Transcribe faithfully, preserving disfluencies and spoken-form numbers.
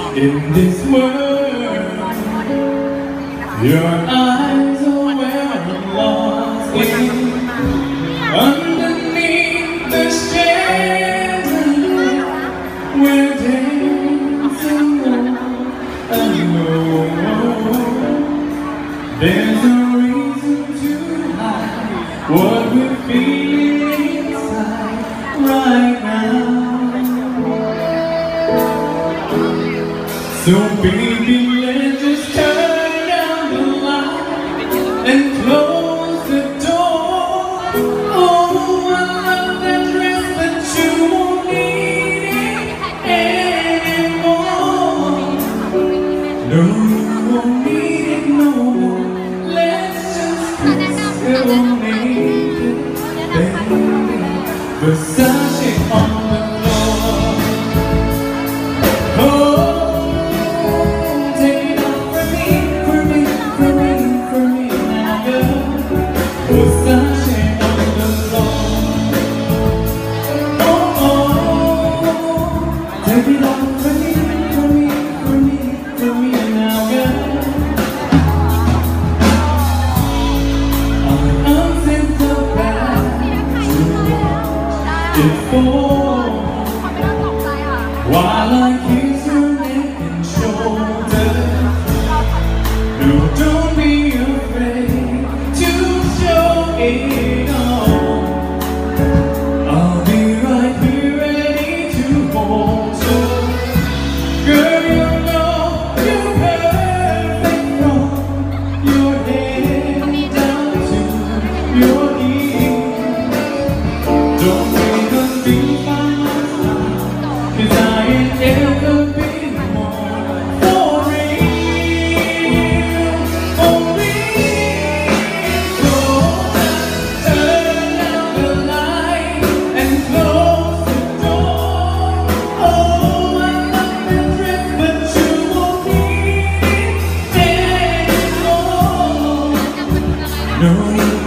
In this world, your eyes are where I'm lost in. Underneath the chandelier, we're dancing alone. There's no reason to hide what we're feeling inside right now. So baby, let's just turn down the light and close the door. Oh, I love that dress, but you won't need it anymore. No, you won't need it no more. Let's just kiss it, won't need it, baby. Versace on the floor. Oh, Versace on the floor. Oh, oh, take it off for me, for me, for me, for me now, girl. I'm sent back to it for while I kiss your neck and shoulder. No, don't be afraid to show it all. I'll be right here ready to hold you. Girl, you know you're perfect from your head down to your knees. Don't make us be by my side, 'cause I ain't ever been more for real, for real. So turn down the light and close the door. Oh, I love the dress, but you won't need it anymore. No.